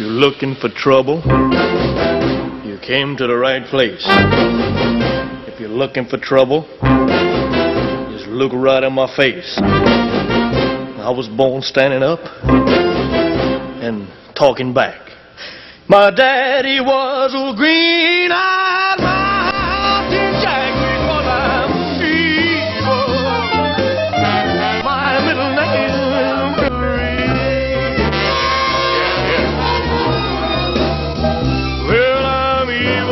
you're looking for trouble, you came to the right place. If you're looking for trouble, just look right in my face. I was born standing up and talking back. My daddy was a green-eyed mountain jack because I'm evil. My middle name is Marie. Well, I'm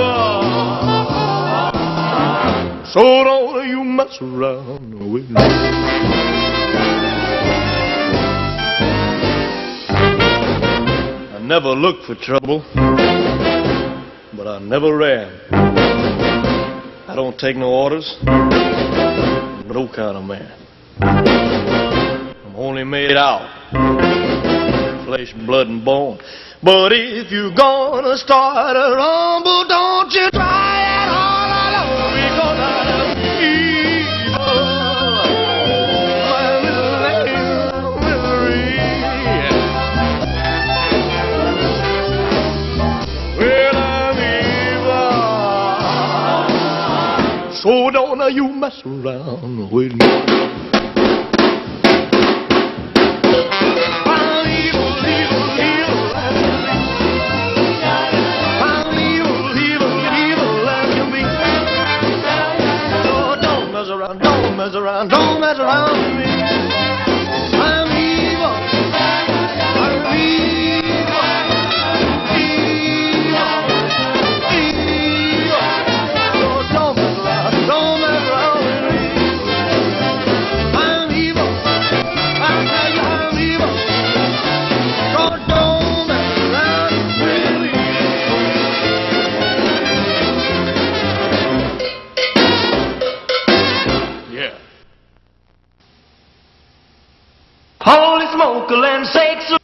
evil, so don't you mess around with me. I never looked for trouble, but I never ran. I don't take no orders, I'm no kind of man. I'm only made out flesh, blood, and bone. But if you're gonna start a rumble, don't you try it all alone, because I'm evil. My little name Marie. Well, I'm evil, so don't you mess around with me. Don't mess around with me. I'm evil. I'm evil. Evil. So don't mess around with me. I'm evil. I tell you I'm evil. So don't mess around with me. Yeah. Holy smoke and sakes